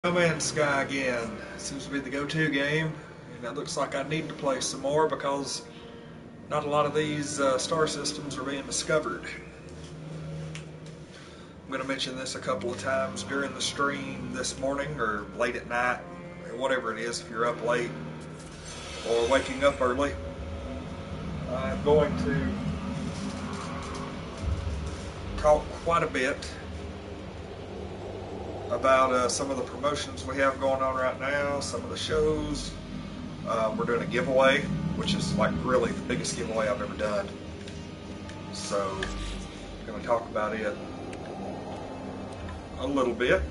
No Man's Sky again. Seems to be the go-to game, and it looks like I need to play some more because not a lot of these star systems are being discovered. I'm going to mention this a couple of times during the stream this morning or late at night, or whatever it is if you're up late or waking up early. I'm going to talk quite a bit about some of the promotions we have going on right now, some of the shows. We're doing a giveaway, which is like really the biggest giveaway I've ever done. So I'm going to talk about it a little bit.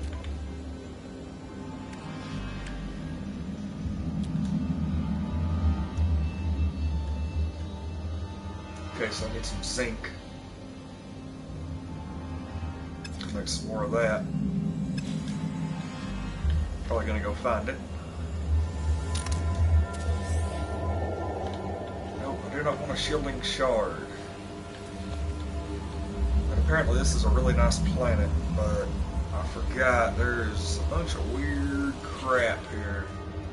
Okay, so I need some zinc. Make some more of that. Probably gonna go find it. Nope, I do not want a shielding shard. And apparently this is a really nice planet, but I forgot there's a bunch of weird crap here.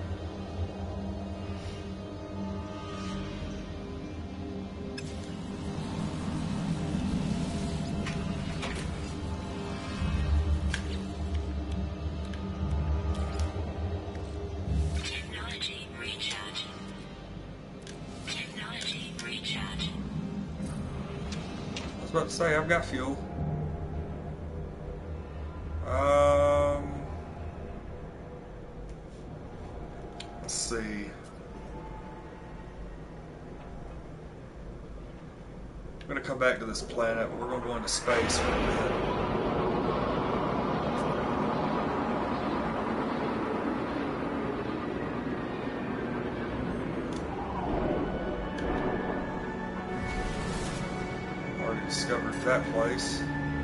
I was about to say, I've got fuel. Let's see. I'm going to come back to this planet, but we're going to go into space for a bit. Already discovered that place.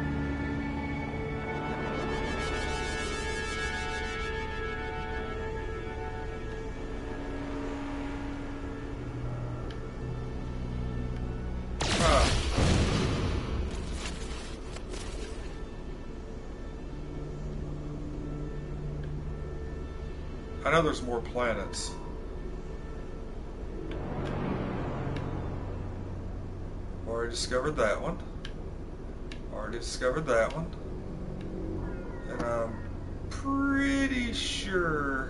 I know there's more planets. Already discovered that one. Already discovered that one. And I'm pretty sure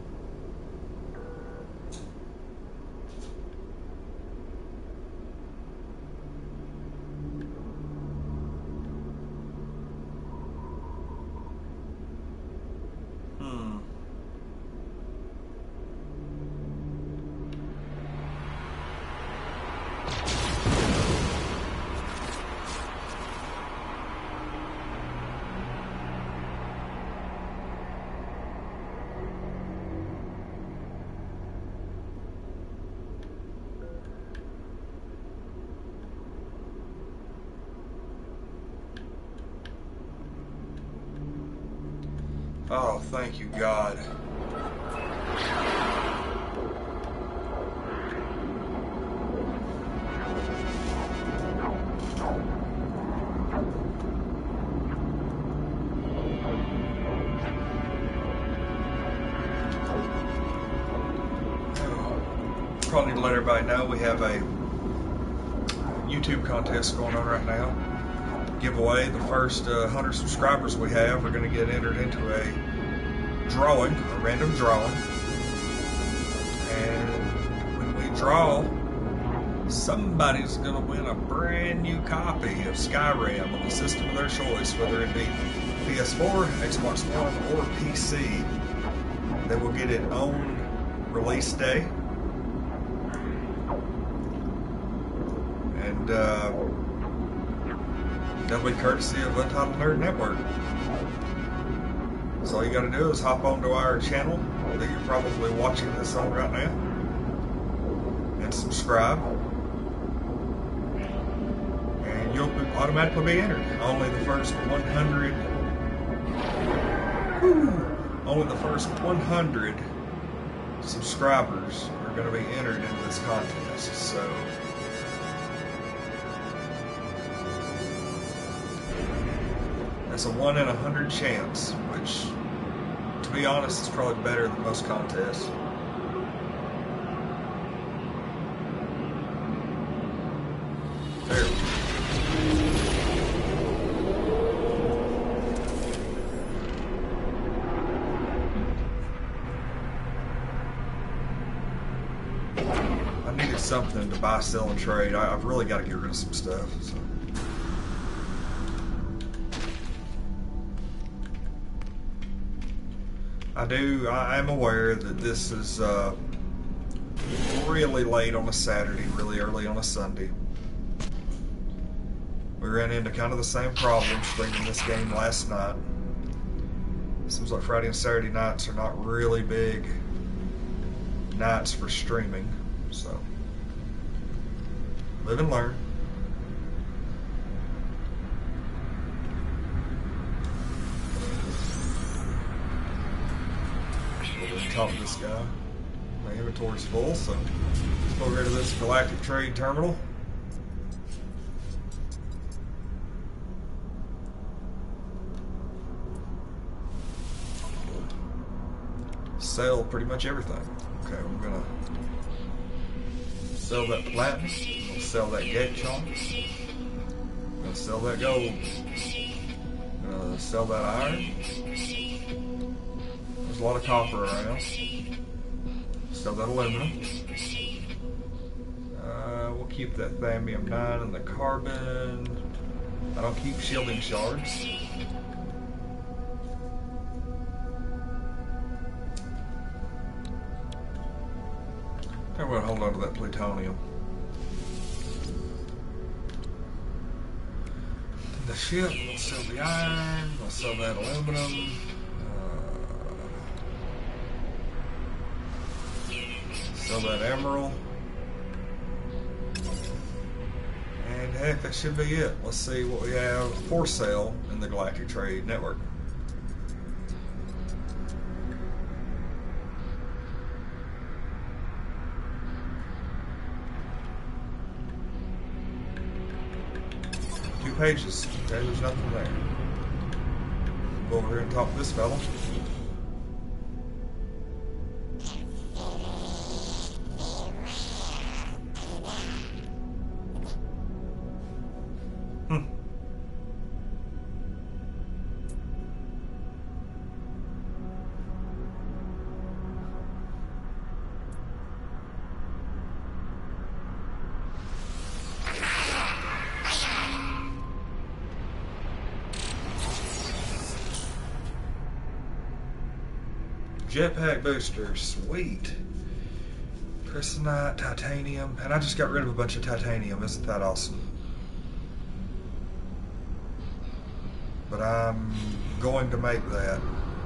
oh, thank you, God. Probably need to let everybody know we have a YouTube contest going on right now. Giveaway. The first 100 subscribers we have are going to get entered into a drawing, a random drawing. And when we draw, somebody's going to win a brand new copy of Skyrim on the system of their choice, whether it be PS4, Xbox One, or PC. They will get it on release day. And that'll be courtesy of Untitled Nerd Network. So all you gotta do is hop onto our channel that you're probably watching this on right now and subscribe. And you'll automatically be entered. Only the first 100 subscribers are going to be entered into this contest. So That's a 1 in 100 chance, which To be honest, it's probably better than most contests. There. I needed something to buy, sell, and trade. I've really got to get rid of some stuff. So. I am aware that this is really late on a Saturday, really early on a Sunday. We ran into kind of the same problem streaming this game last night. Seems like Friday and Saturday nights are not really big nights for streaming, so live and learn. Talk to this guy. My inventory's full, so let's go rid of this galactic trade terminal. Sell pretty much everything. Okay, I'm gonna sell that platinum. I'm gonna sell that gate chunk. I'm gonna sell that gold. I'm gonna sell that iron. There's a lot of copper around. Sell that aluminum. We'll keep that thambium 9 and the carbon. I don't keep shielding shards. I'm going to hold on to that plutonium. The ship, we'll sell the iron, we'll sell that aluminum. Sell that emerald. And heck, that should be it. Let's see what we have for sale in the Galactic Trade Network. Two pages. Okay, there's nothing there. Go over here and talk to this fella. Jetpack booster, sweet. Crystalite, titanium, and I just got rid of a bunch of titanium. Isn't that awesome? But I'm going to make that.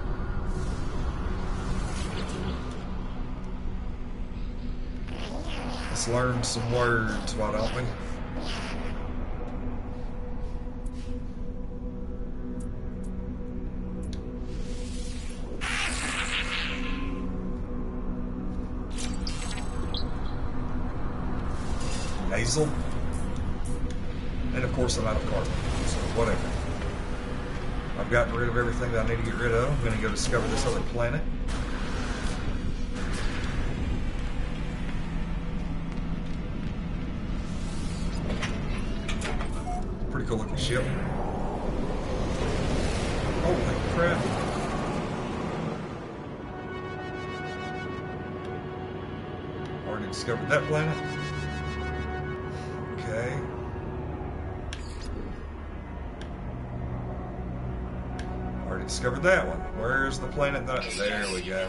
Let's learn some words, why don't we? Nasal. And of course I'm out of carbon, so whatever. I've gotten rid of everything that I need to get rid of. I'm going to go discover this other planet. Pretty cool looking ship. Holy crap. Already discovered that planet. Okay. Already discovered that one. Where's the planet that... There we go.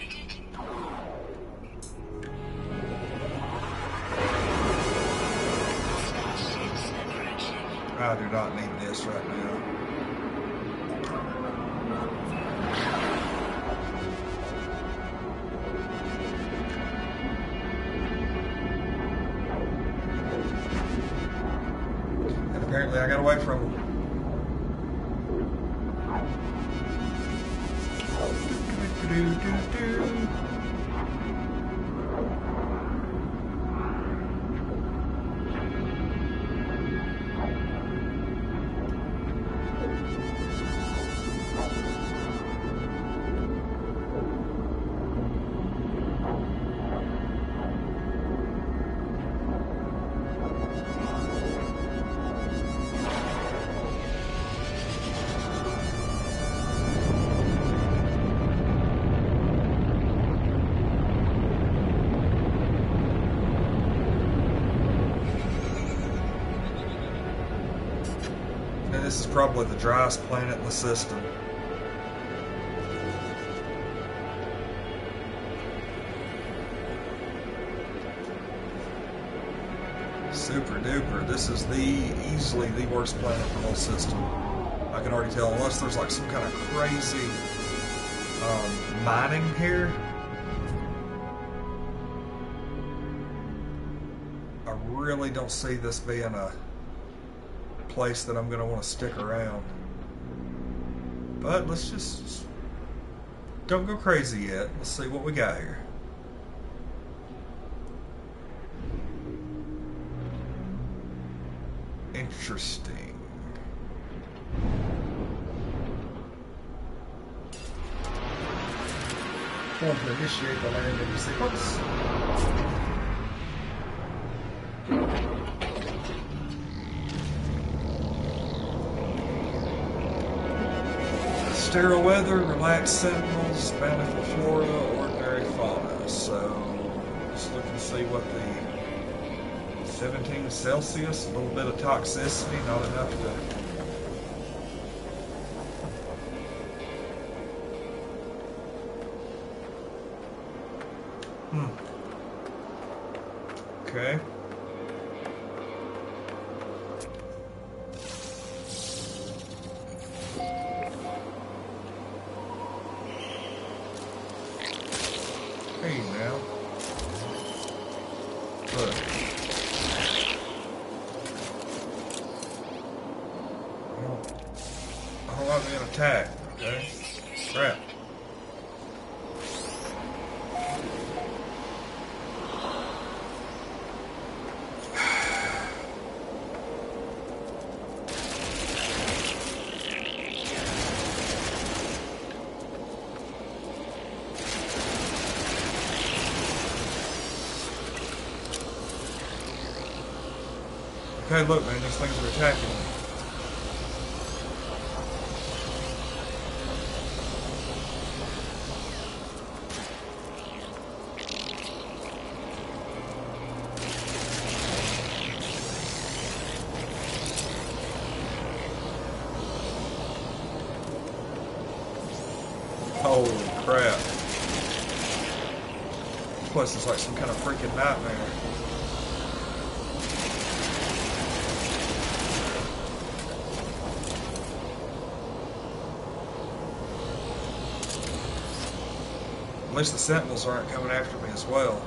I do not need this right now. And apparently I got away from them. This is probably the driest planet in the system. Super duper. This is easily the worst planet in the whole system. I can already tell, unless there's like some kind of crazy mining here. I really don't see this being a place that I'm going to want to stick around. But let's just don't go crazy yet. Let's see what we got here. Interesting. Going to initiate the landing sequence. Sterile weather, relaxed sentinels, bountiful flora, ordinary fauna. So, just looking to see what the 17 Celsius, a little bit of toxicity, not enough to... Okay. Hey now. Look. I don't like being attacked, okay? Crap. Okay, look, man, these things are attacking me. Holy crap. This place is like some kind of freaking nightmare. At least the sentinels aren't coming after me as well.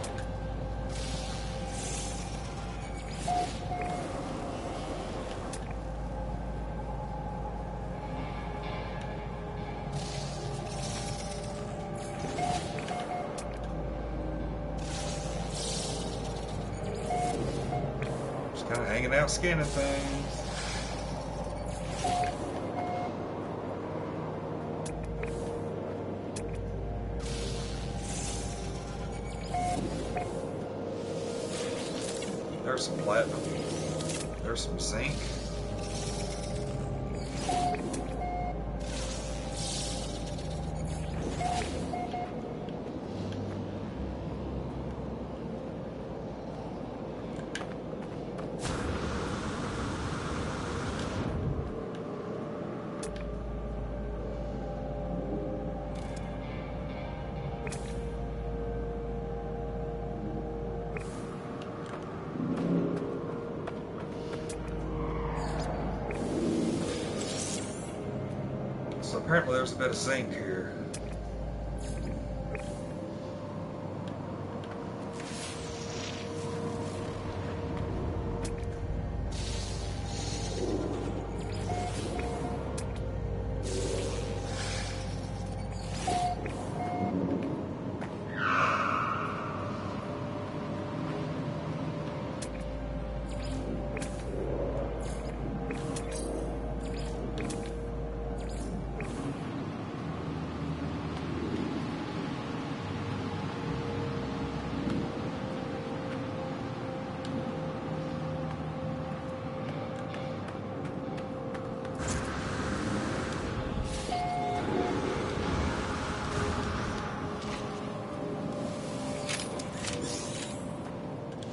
Just kind of hanging out, scanning things. There's some platinum. There's some zinc. So apparently there's a bit of zinc here.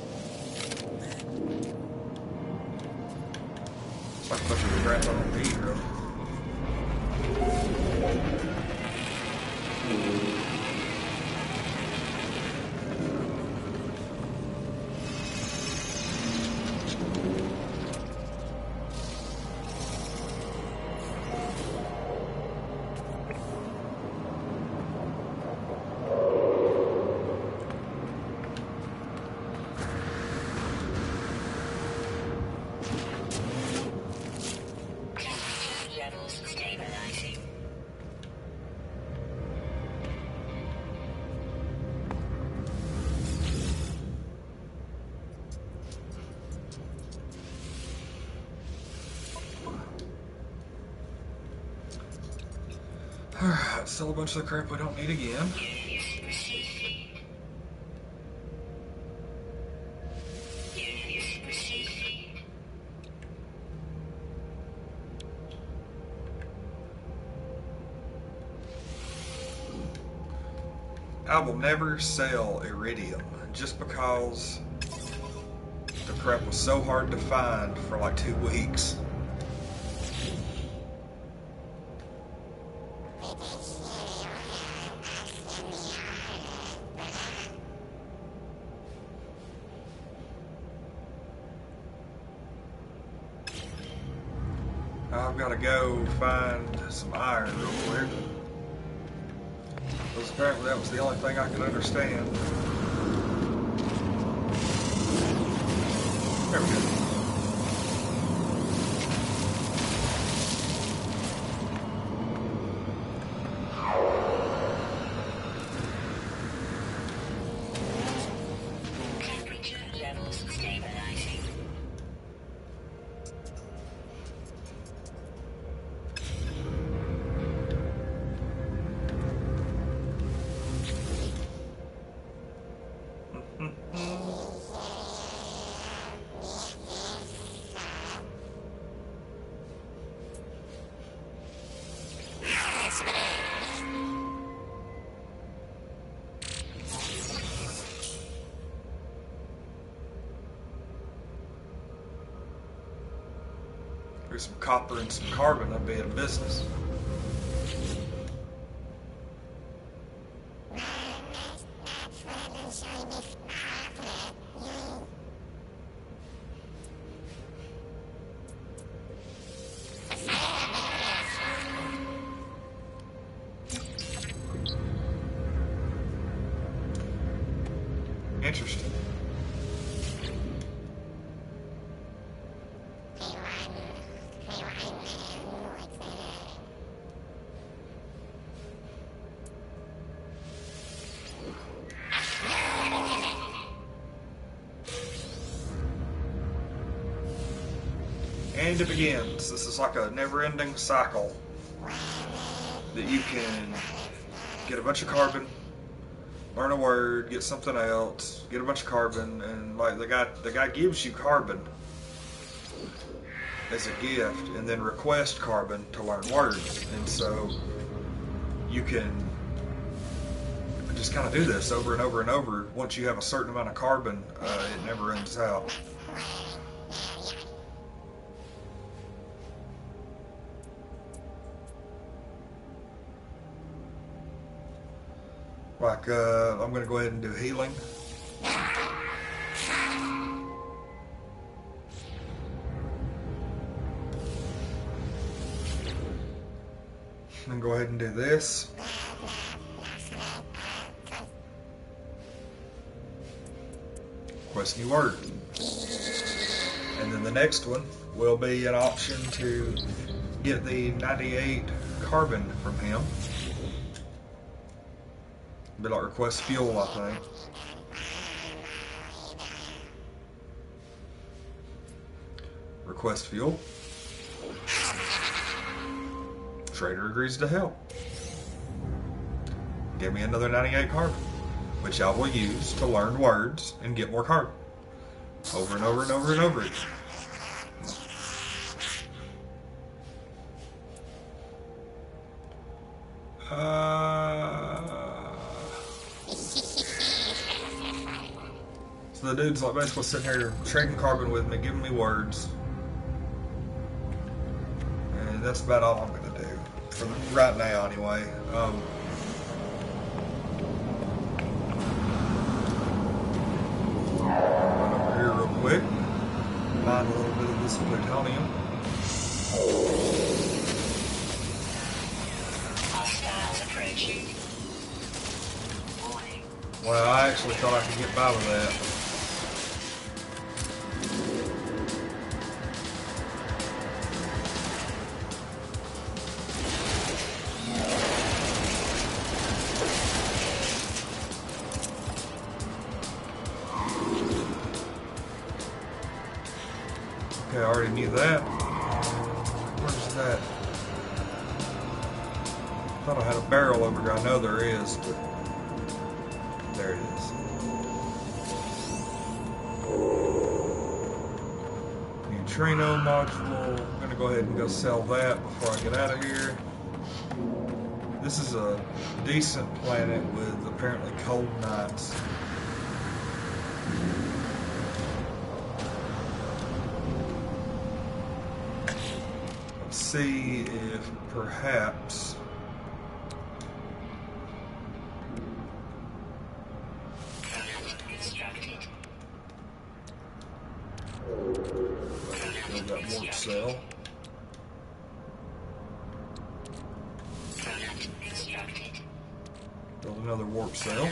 Like a bunch of crap I don't need, really. Alright, still a bunch of the crap we don't need again. I will never sell iridium just because the crap was so hard to find for like 2 weeks. I've got to go find some iron real quick. Because apparently that was the only thing I could understand. There we go. There's some copper and some carbon, I'd be in business. Interesting. And it begins. This is like a never-ending cycle that you can get a bunch of carbon, learn a word, get something else, get a bunch of carbon, and like the guy gives you carbon as a gift, and then request carbon to learn words, and so you can just kind of do this over and over and over. Once you have a certain amount of carbon, it never runs out. Like, I'm going to go ahead and do healing. And go ahead and do this. Request new word. And then the next one will be an option to get the 98 carbon from him. Be like request fuel, I think. Request fuel. Trader agrees to help. Give me another 98 carbon, which I will use to learn words and get more carbon. Over and over and over and over again. So the dude's like basically sitting here trading carbon with me, giving me words. And that's about all I'm going to do. For right now, anyway. Over here real quick. Mine a little bit of this plutonium. Well, I actually thought I could get by with that. Okay, I already knew that. Where's that? thought I had a barrel over here. I know there is, but there it is. Neutrino module. I'm going to go ahead and go sell that before I get out of here. This is a decent planet with apparently cold nights. Let's see if perhaps build that warp cell. Build another warp cell.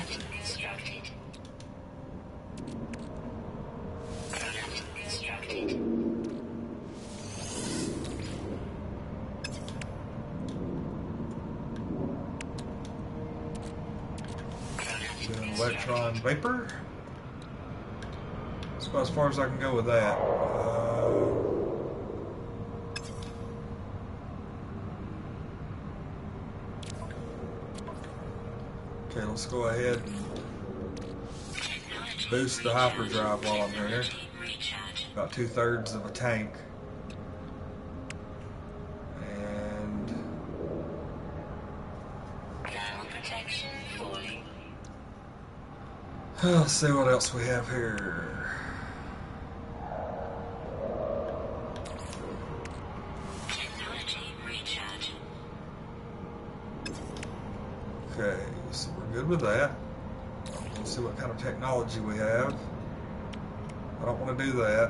Doing electron vapor. That's about as far as I can go with that. Okay, let's go ahead and boost the hyperdrive while I'm here. About 2/3 of a tank. And let's see what else we have here. Okay, so we're good with that. Let's see what kind of technology we have. I don't want to do that.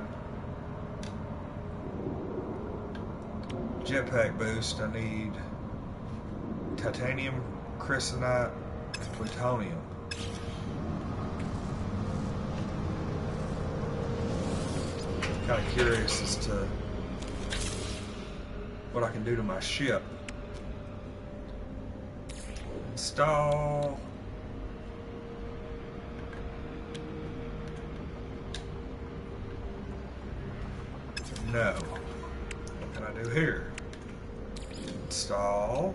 Jetpack boost, I need titanium, chrysonite, and plutonium. Kind of curious as to what I can do to my ship. Install. No. What can I do here? Install.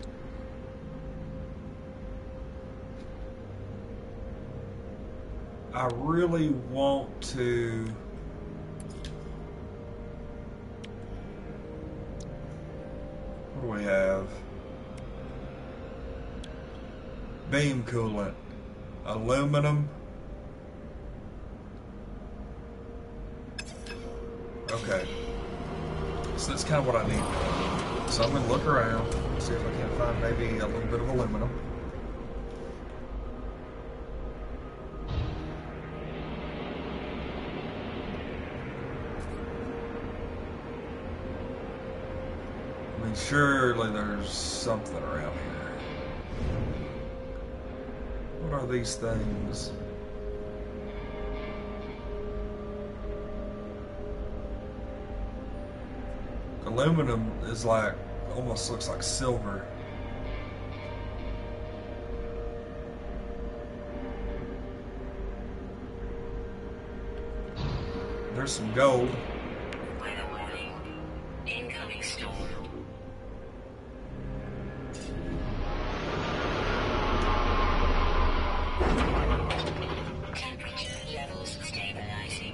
I really want to what do we have? Beam coolant, aluminum. Okay, so that's kind of what I need. So I'm going to look around, see if I can find maybe a little bit of aluminum. I mean, surely there's something around here. What are these things? Aluminum is like, almost looks like silver. There's some gold. Weather warning. Incoming storm. Temperature levels stabilizing.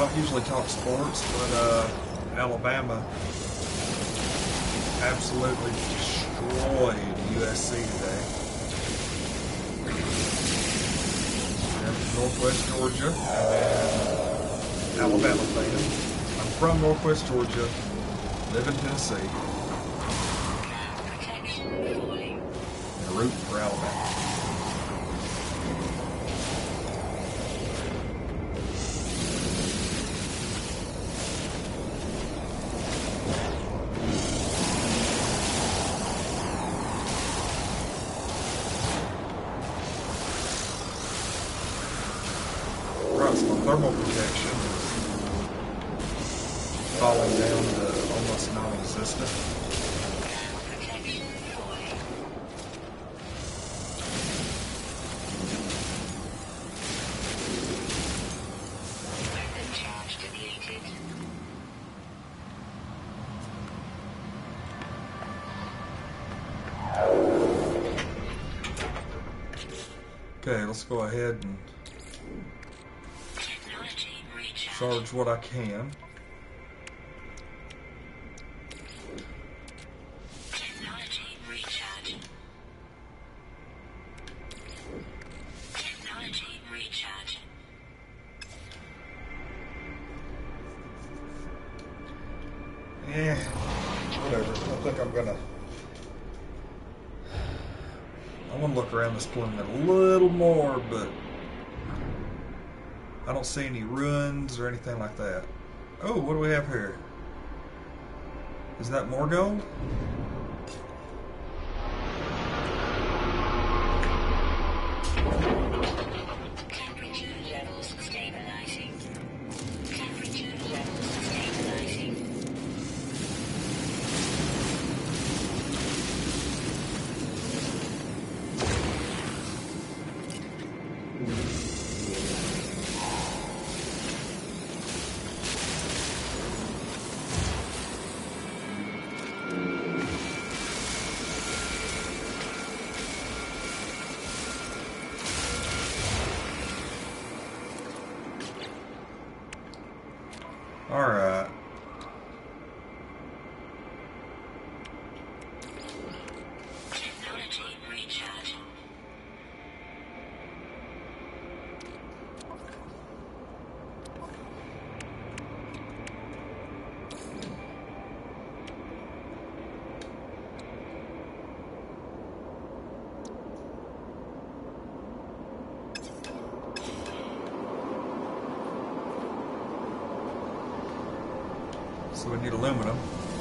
don't usually talk sports, but Alabama absolutely destroyed USC today. I'm from Northwest Georgia, and Alabama fan. I'm from Northwest Georgia, live in Tennessee, and root for Alabama. Thermal protection falling down to almost non-existent. Okay, let's go ahead and charge what I can. Technology recharge. Technology recharge. Yeah, whatever. I think I'm gonna look around this planet a little more, but I don't see any ruins or anything like that. Oh, what do we have here? Is that more gold? Temperature levels stabilizing. Temperature levels stabilizing. Alright. Technology recharge. So we need aluminum.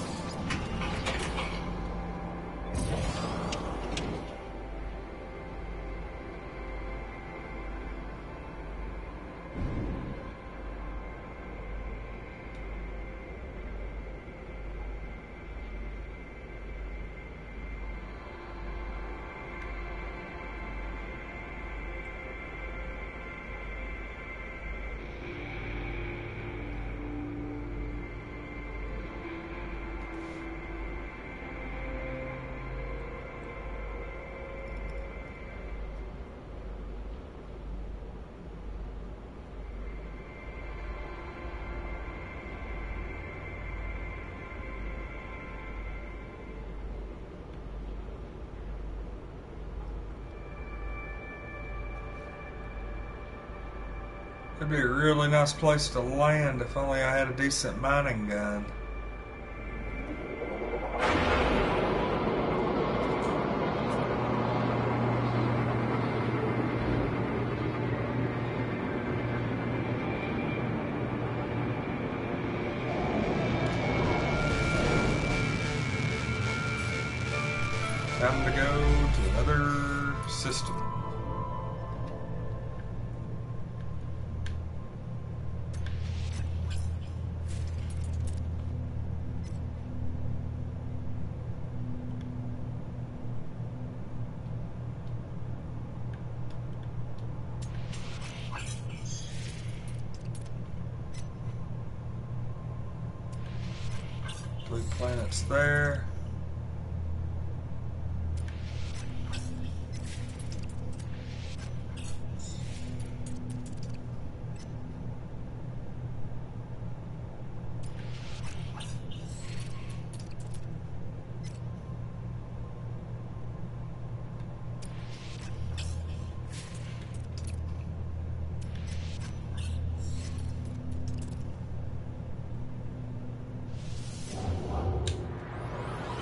It'd be a really nice place to land if only I had a decent mining gun. Time to go to another system. Blue planets there.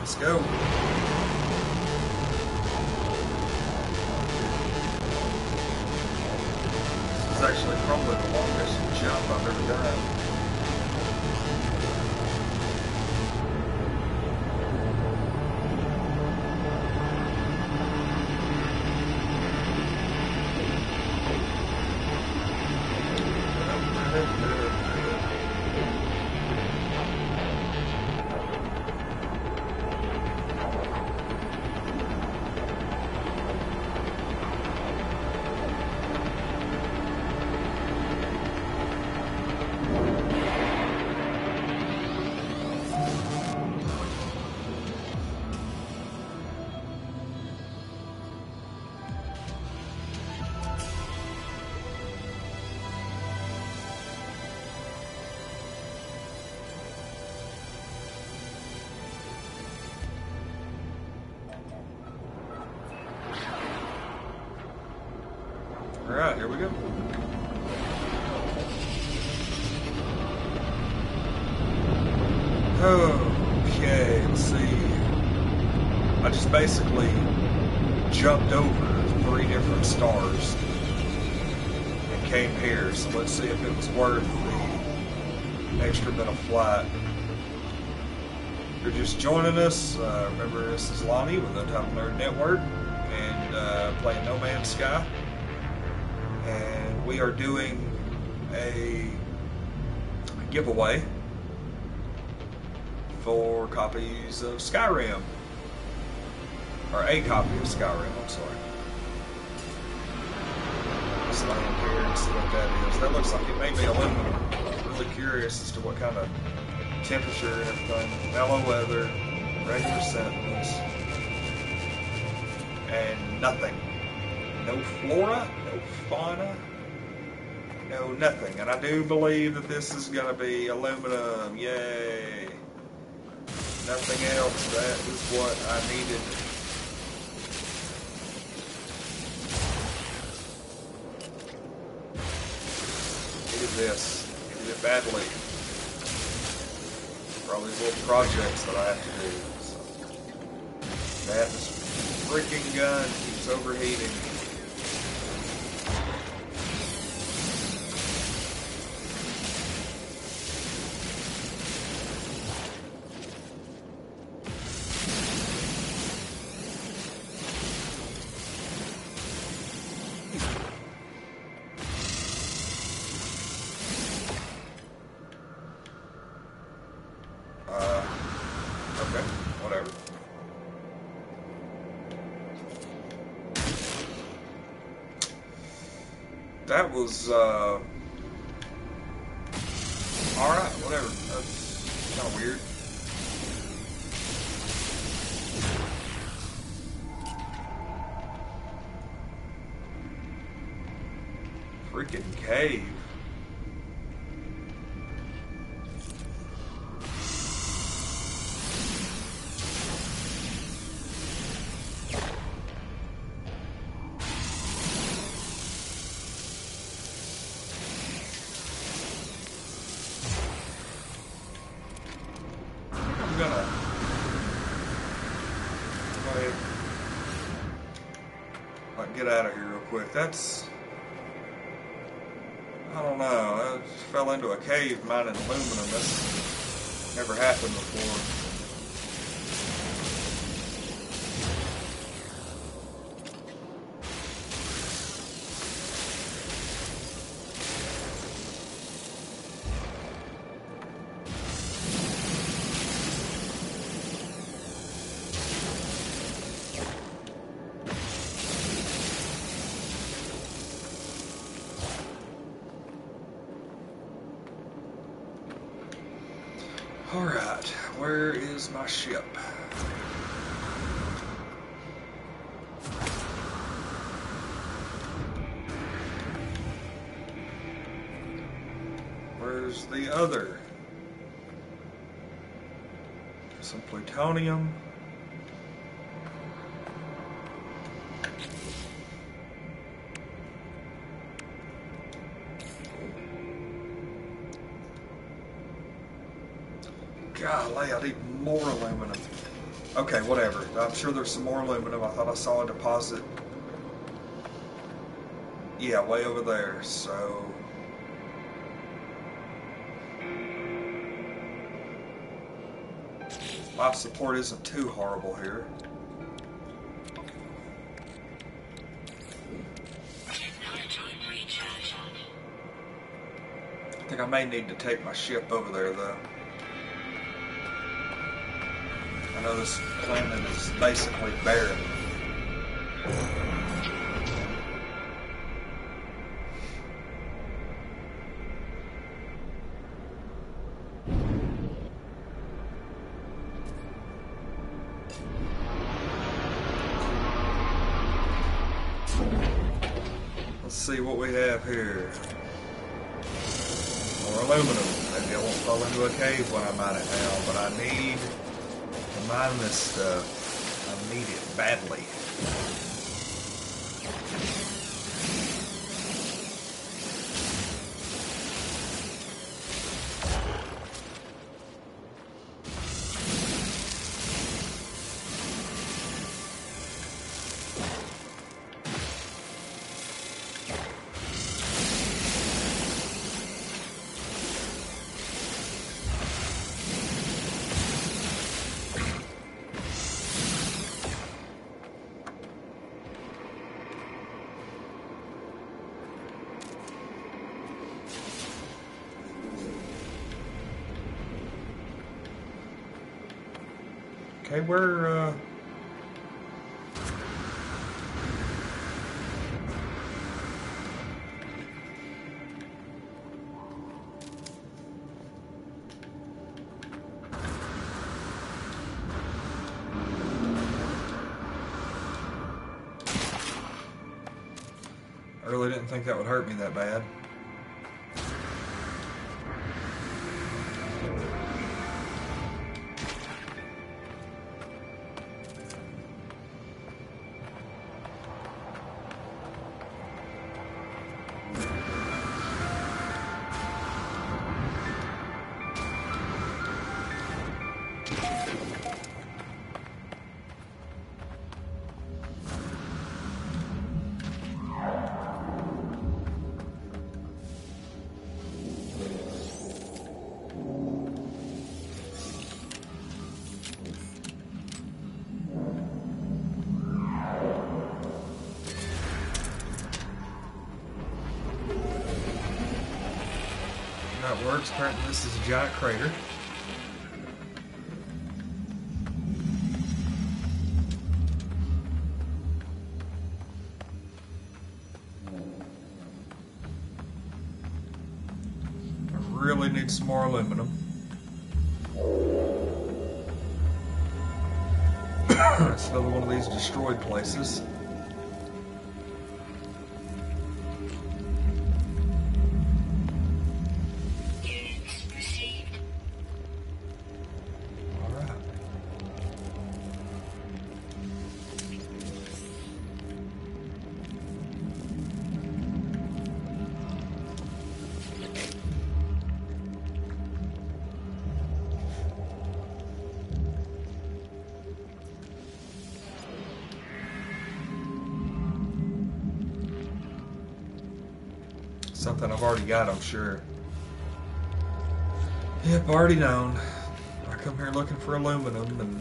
Let's go. This is actually probably the longest jump I've ever done. Alright, here we go. Okay, let's see. I just basically jumped over 3 different stars and came here, so let's see if it was worth the extra bit of flight. If you're just joining us, remember this is Lonnie with the Untitled Nerd Network and playing No Man's Sky. And we are doing a giveaway for copies of Skyrim. Or a copy of Skyrim, I'm sorry. Let's land here and see what that is. That looks like it may be aluminum. I'm really curious as to what kind of temperature and everything. Mellow weather, regular sentinels, and nothing. No flora, no fauna, no nothing. And I do believe that this is going to be aluminum. Yay. Nothing else. That is what I needed. Needed this. Needed it badly. For all these little projects that I have to do. So, man, this freaking gun keeps overheating. Okay, whatever. That was, alright, whatever. That's kind of weird. Freaking cave. Get out of here real quick. That's, I don't know, I fell into a cave mining aluminum. That's never happened before. Alright, where is my ship? Where's the other? Some plutonium. Golly, I need more aluminum. Okay, whatever. I'm sure there's some more aluminum. I thought I saw a deposit. Yeah, way over there. So life support isn't too horrible here. Technology recharge. I think I may need to take my ship over there, though. I know this planet is basically barren. Let's see what we have here. More aluminum. Maybe I won't fall into a cave when I mine it now, but I need to mine this stuff. I need it badly. Okay, where, I really didn't think that would hurt me that bad. That works. Apparently this is a giant crater. I really need some more aluminum. It's another one of these destroyed places. Units received. All right. Something I've already got, I'm sure. Yep, already known. I come here looking for aluminum and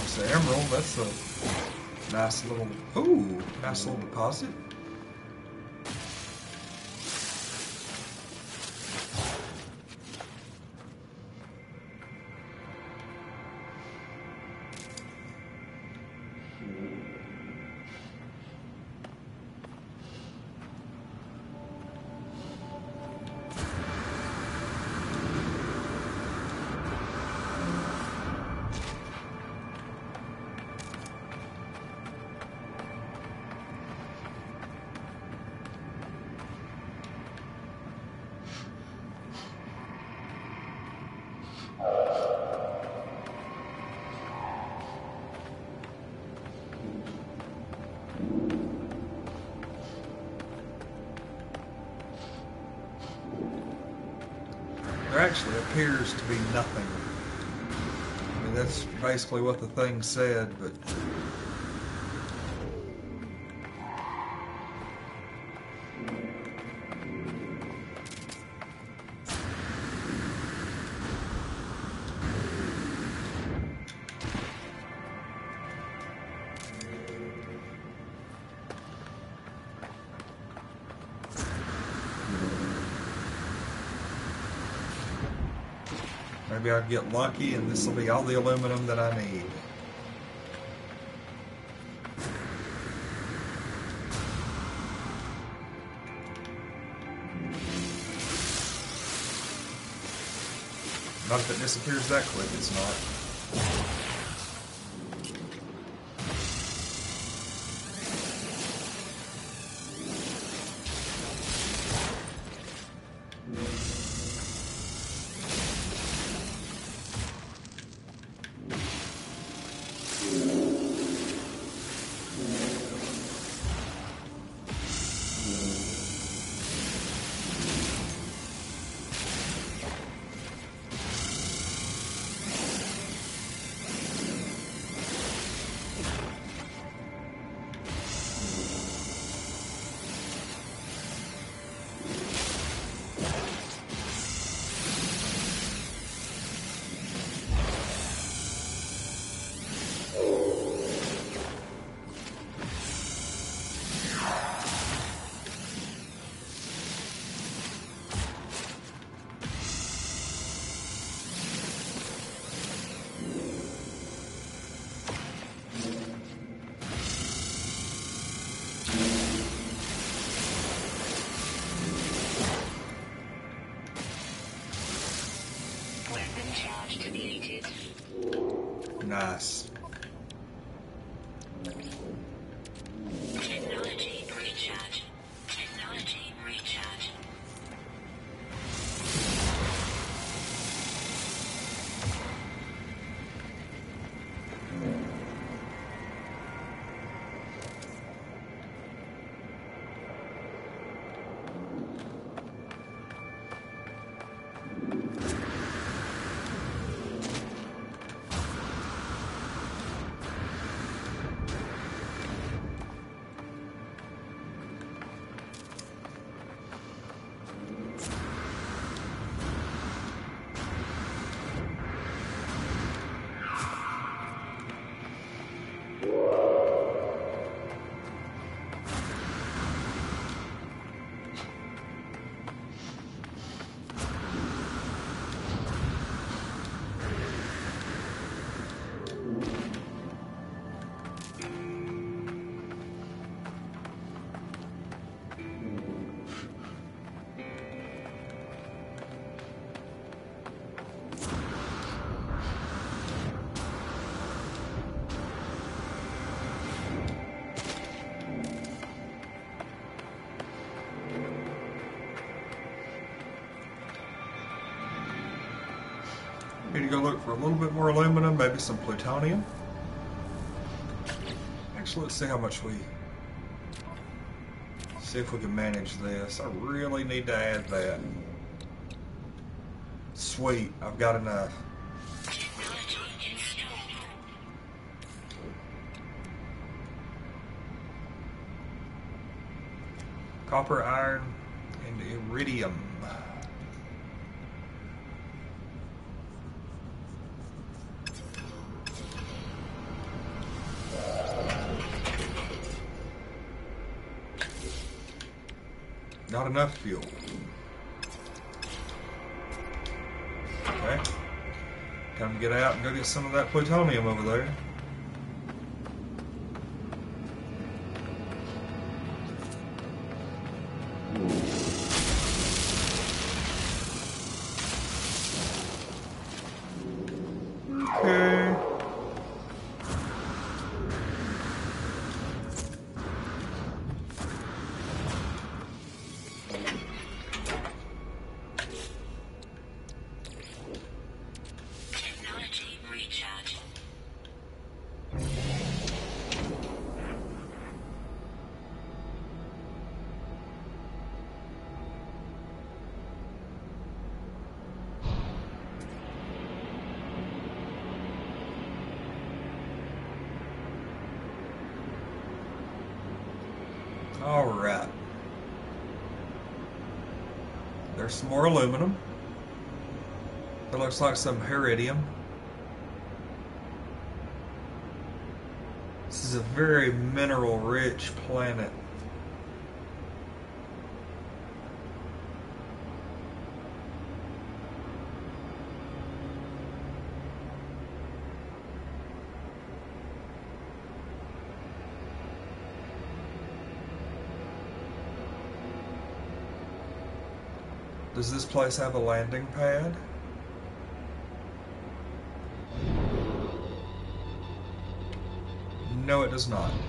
It's an emerald. That's a nice little, ooh, nice little deposit. There actually appears to be nothing. I mean, that's basically what the thing said, but maybe I'll get lucky and this will be all the aluminum that I need. Not if it disappears that quick, it's not. Weapon charge deleted. Nice. Technology recharge. Technology recharge. Need to go look for a little bit more aluminum, maybe some plutonium. Actually, let's see how much see if we can manage this. I really need to add that. Sweet, I've got enough. Technology installed. Copper, iron, and iridium. Got enough fuel. Okay. Time to get out and go get some of that plutonium over there. Okay. Technology recharge. All right. There's some more aluminum. That looks like some iridium. This is a very mineral-rich planet. Does this place have a landing pad? No, it does not.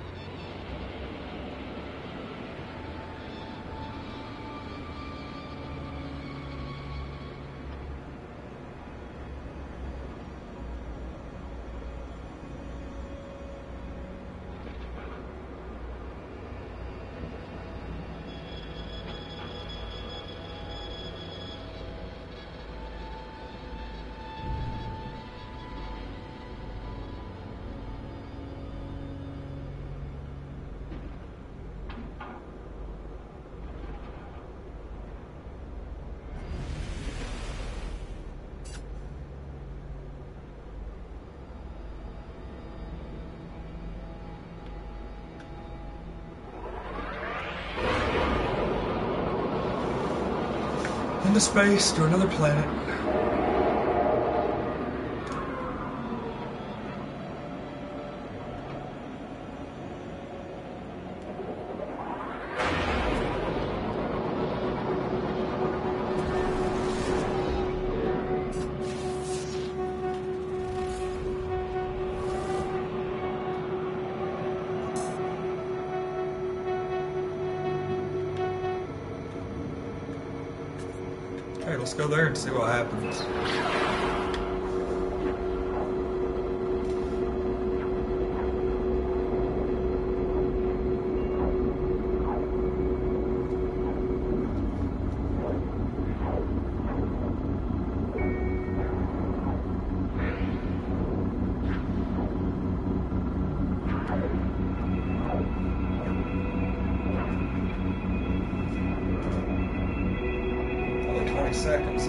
Into space to another planet. Hey, let's go there and see what happens. Another 20 seconds.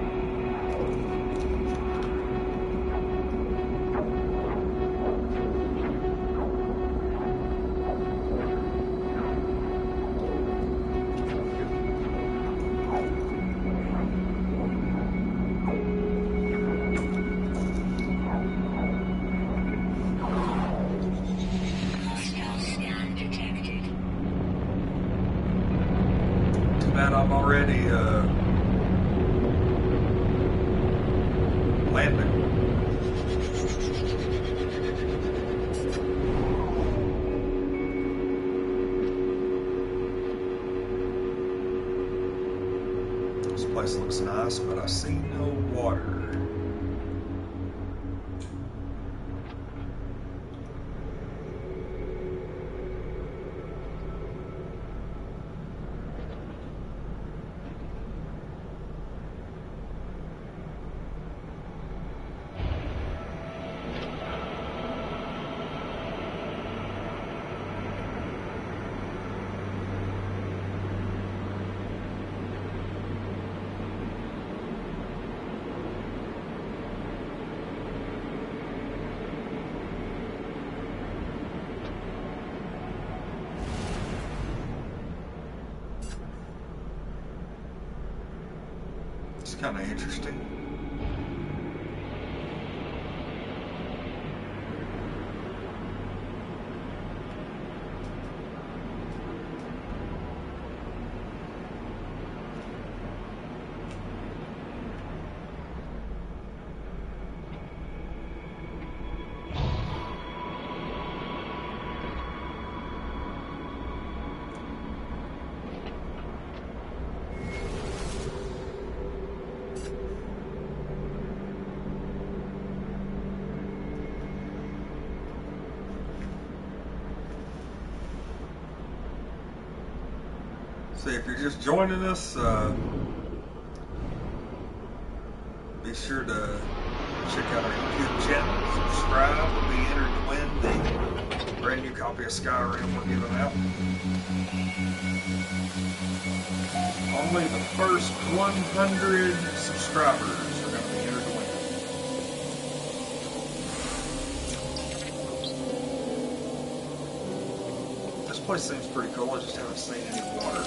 Hostile scan detected. Too bad I'm already landing. This place looks nice, but I see no water. kind of interesting. See, if you're just joining us, be sure to check out our YouTube channel, subscribe, and be entered to win the brand new copy of Skyrim we're giving out. Only the first 100 subscribers are going to be entered to win. This place seems pretty cool, I just haven't seen any water.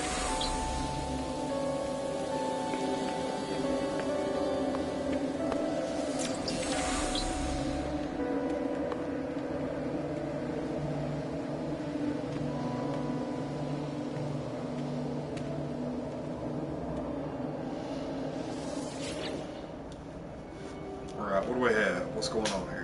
Alright, what do we have? What's going on here?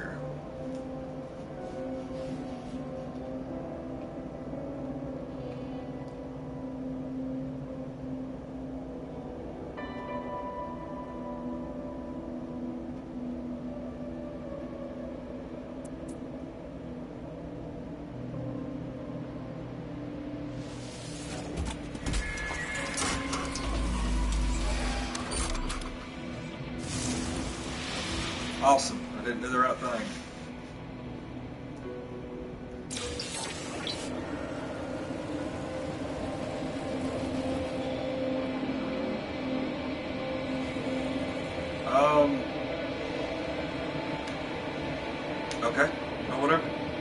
Awesome. I didn't do the right thing. Okay. Oh, whatever.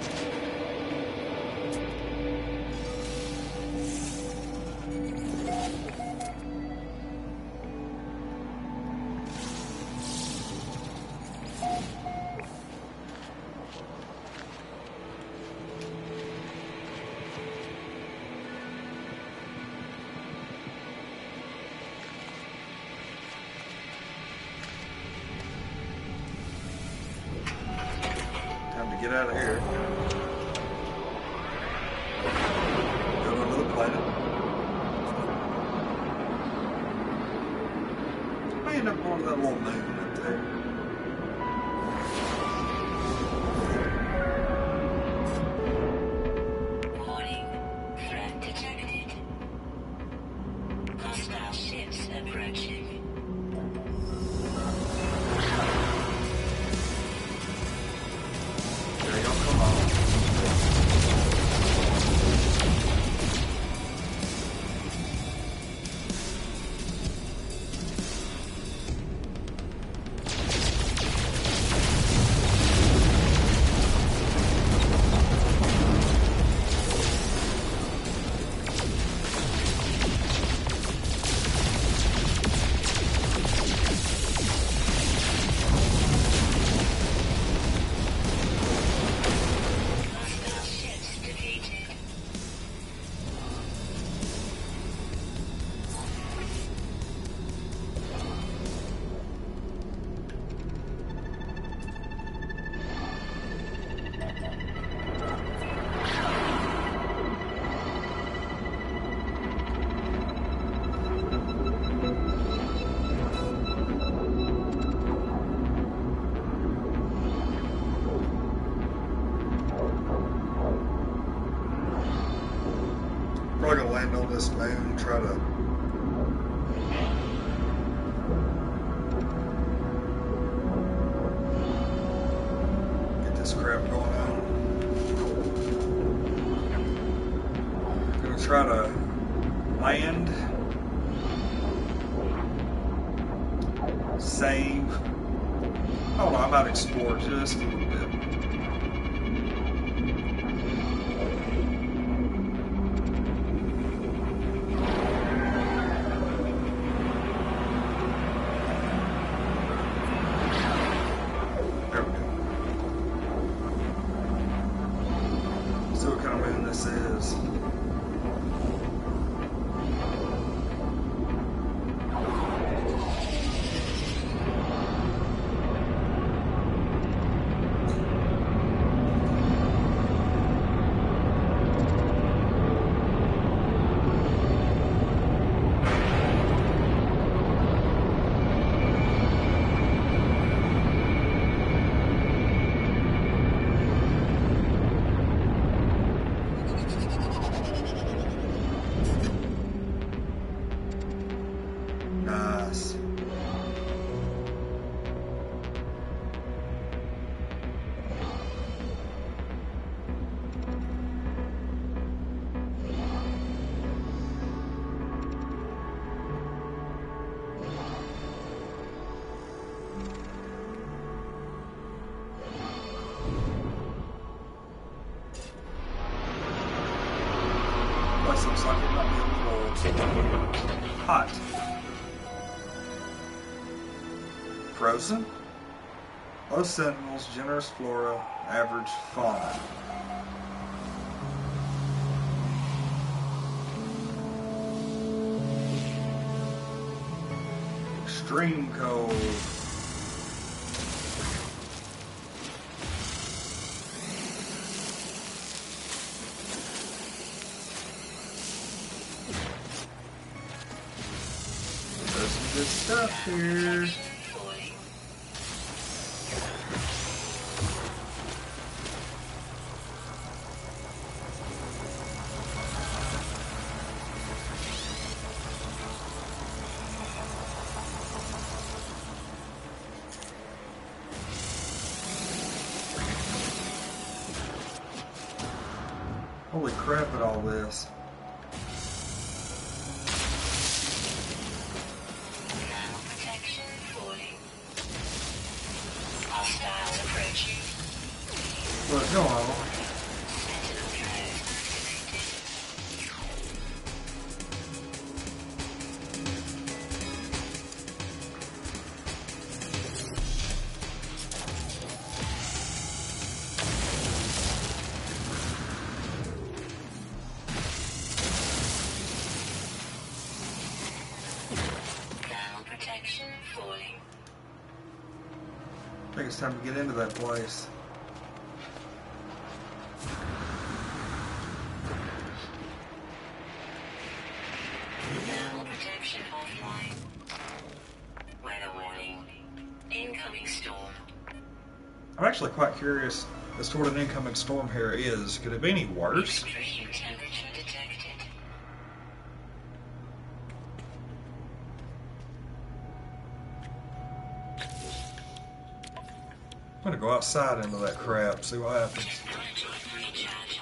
Get out of here. Go to another planet. I may end up going to that little moon up there. Warning. Threat detected. Hostile ships approaching. There you go, come on. Probably gonna land on this moon, try to get this crap going on. Gonna try to land, save. I don't know, I might explore just a little bit. Frozen. Low sentinels, generous flora, average fauna. Extreme cold. There's some good stuff here. Holy crap at all this. Protection falling. Hostiles approaching. What's going on? Sentinel drones activated. Ground protection falling. I think it's time to get into that place. Ground protection offline. Weather warning. Incoming storm. I'm actually quite curious as to what an incoming storm here is. Could it be any worse? Extreme temperature detected. I'm gonna go outside into that crap, see what happens. Recharge.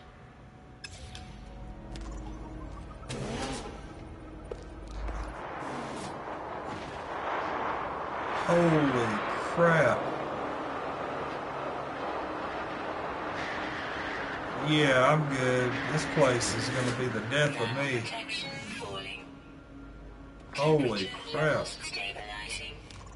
Holy crap. Yeah, I'm good. This place is gonna be the death of me. Protection falling. Holy crap. Stabilizing.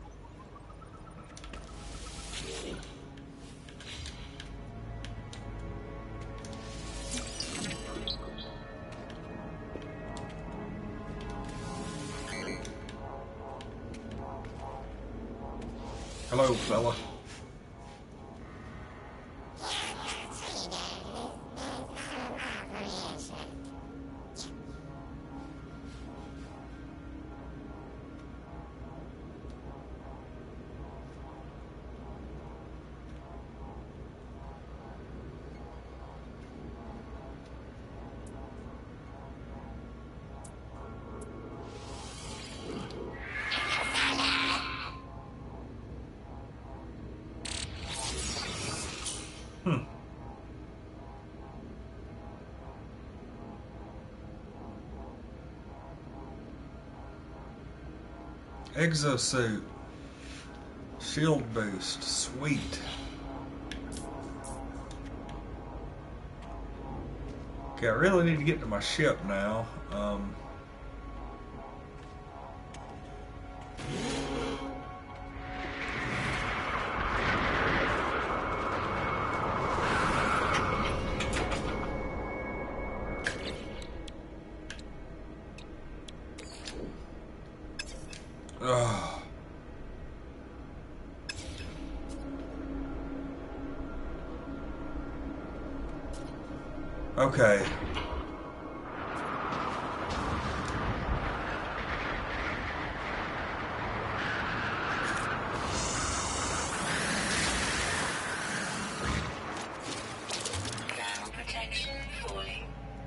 Hello, fella. Exosuit. Shield boost. Sweet. Okay, I really need to get to my ship now. Ugh. Okay. Ground protection falling.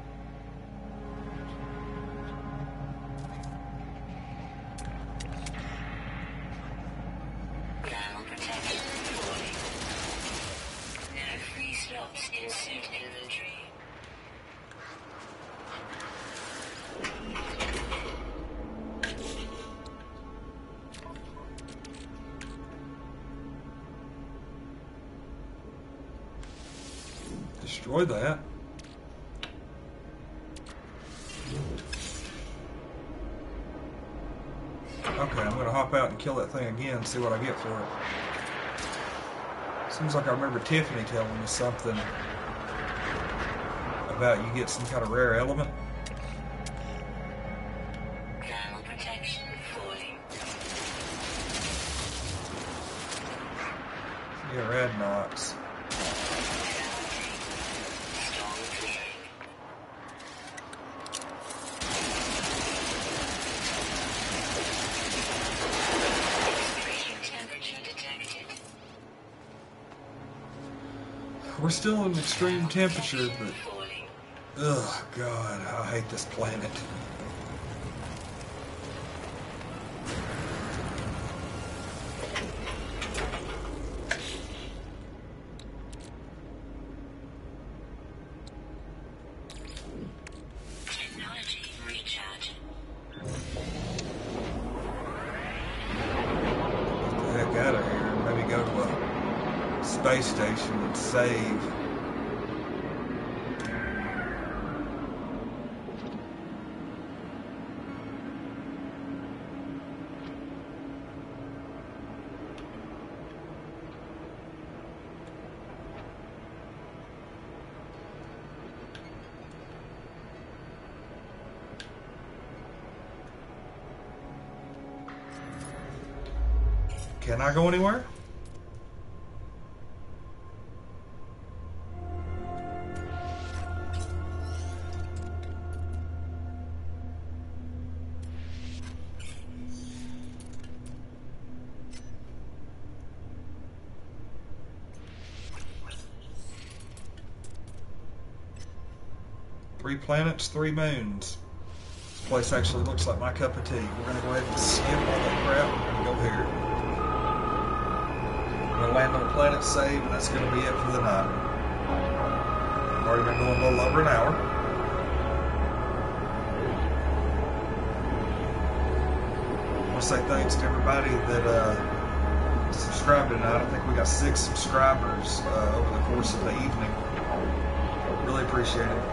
Ground protection falling. No free slots in suit inventory. Destroy that. Okay, I'm going to hop out and and kill that thing again and see what I get for it. Seems like I remember Tiffany telling me something about you get some kind of rare element. Thermal protection falling. Yeah, Radnox. Strong clearing. Extreme temperature detected. We're still in extreme temperature, but Falling. ugh, God, I hate this planet. Technology recharge. Get the heck out of here and maybe go to a space station and save. Can I go anywhere? Three planets, three moons. This place actually looks like my cup of tea. We're going to go ahead and skip all that crap. We're going to go here. We're going to land on a planet save, and that's going to be it for the night. I've already been going a little over an hour. I want to say thanks to everybody that subscribed tonight. I think we got 6 subscribers over the course of the evening. Really appreciate it.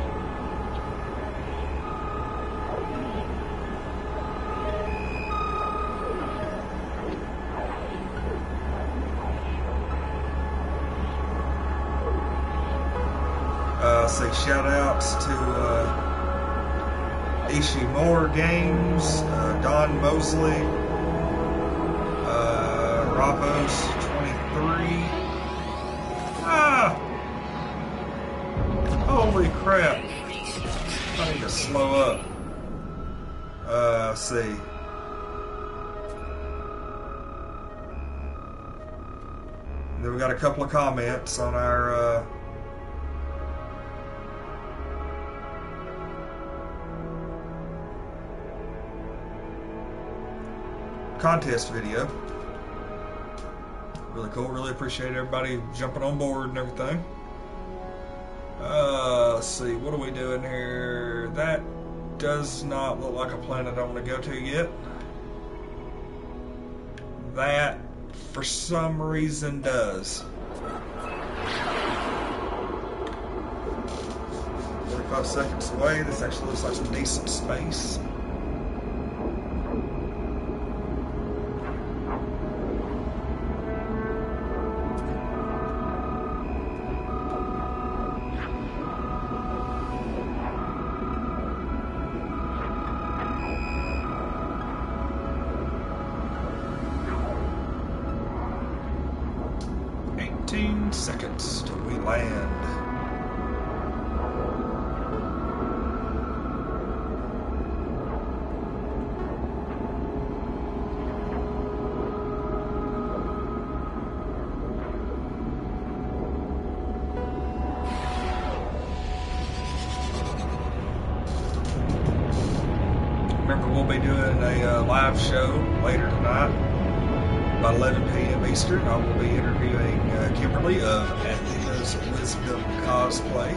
Say shout outs to Ishimura Games, Don Mosley, Rapos 23. Ah! Holy crap! I need to slow up. Let's see. Then we got a couple of comments on our contest video. Really cool. Really appreciate everybody jumping on board and everything. Let's see. What are we doing here? That does not look like a planet I want to go to yet. That, for some reason, does. 45 seconds away. This actually looks like some decent space. Seconds till we land. Remember, we'll be doing a live show later tonight. About 11 p.m. Eastern, I will be interviewing Kimberly of Athena's Wisdom Cosplay.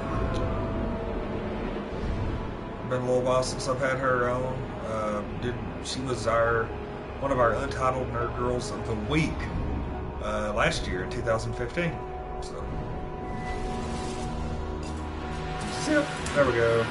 Been a little while since I've had her on. She was one of our Untitled Nerd Girls of the Week last year in 2015. So, zip. There we go.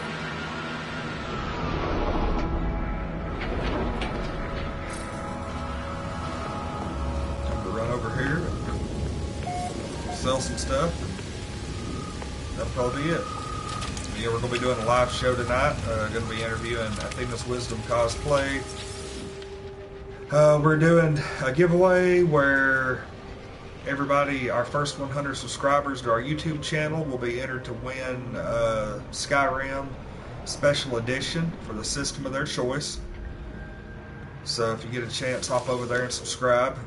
sell some stuff, and that'll probably be it. Yeah, we're going to be doing a live show tonight. Going to be interviewing Athena's Wisdom Cosplay. We're doing a giveaway where everybody, our first 100 subscribers to our YouTube channel, will be entered to win Skyrim Special Edition for the system of their choice. So if you get a chance, hop over there and subscribe.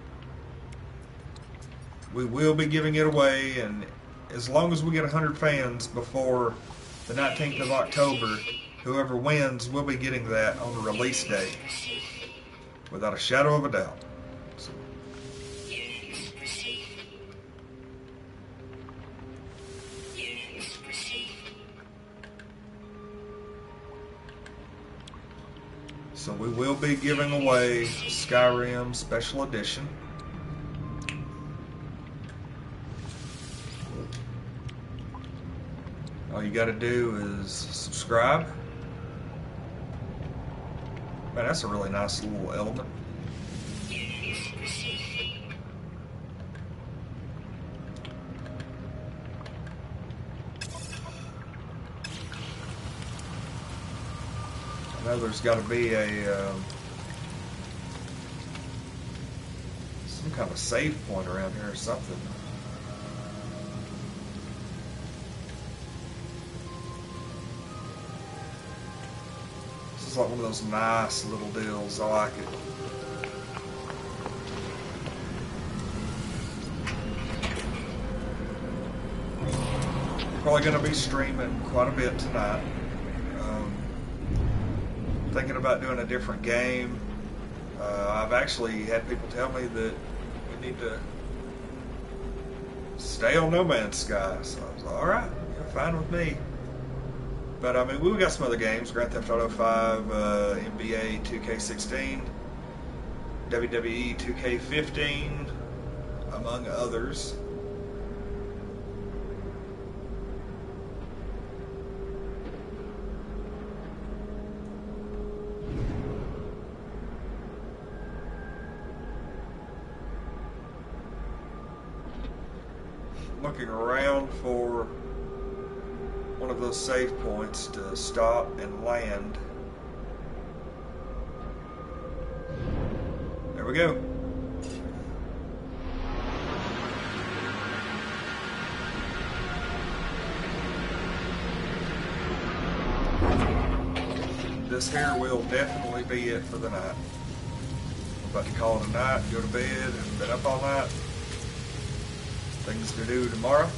We will be giving it away, and as long as we get 100 fans before the 19th of October, whoever wins will be getting that on the release day, without a shadow of a doubt. So we will be giving away Skyrim Special Edition. All you got to do is subscribe. Man, that's a really nice little element. I know there's got to be a some kind of save point around here or something. This is like one of those nice little deals. I like it. Probably going to be streaming quite a bit tonight. Thinking about doing a different game. I've actually had people tell me that we need to stay on No Man's Sky, so I was like, alright, you're fine with me. But I mean, we've got some other games: Grand Theft Auto 5, NBA 2K16, WWE 2K15, among others. Looking around for one of those save points to stop and land. There we go. This here will definitely be it for the night. I'm about to call it a night, go to bed, and been up all night. Things to do tomorrow.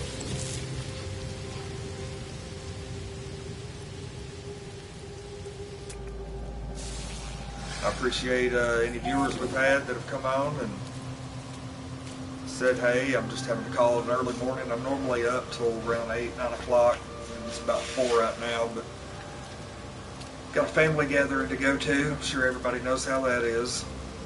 I appreciate any viewers we've had that have come on and said, hey, I'm just having to call it an early morning. I'm normally up till around 8, 9 o'clock. It's about 4 right now, but got a family gathering to go to. I'm sure everybody knows how that is.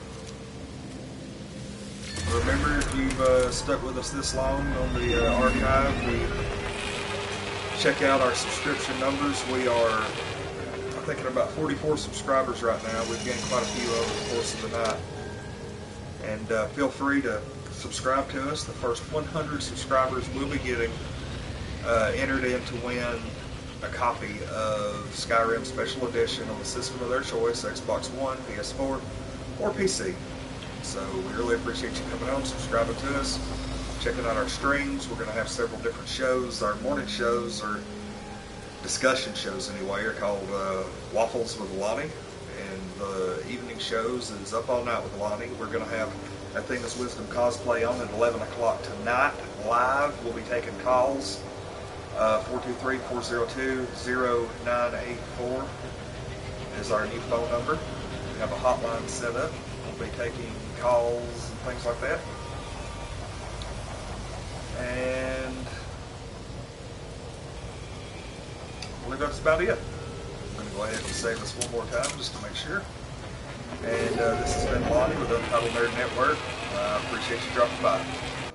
Remember, if you've stuck with us this long on the archive, check out our subscription numbers. We are, I think, at about 44 subscribers right now. We've gained quite a few over the course of the night. And feel free to subscribe to us. The first 100 subscribers will be getting entered in to win a copy of Skyrim Special Edition on the system of their choice, Xbox One, PS4, or PC. So we really appreciate you coming on, subscribing to us, checking out our streams. We're going to have several different shows. Our morning shows, or discussion shows anyway, are called Waffles with Lonnie. And the evening shows is Up All Night with Lonnie. We're going to have Athena's Wisdom Cosplay on at 11 o'clock tonight, live. We'll be taking calls. 423-402-0984 is our new phone number. We have a hotline set up. We'll be taking calls and things like that. And I believe that's about it. I'm going to go ahead and say this one more time just to make sure. And this has been Lonnie with Untitled Nerd Network. I appreciate you dropping by.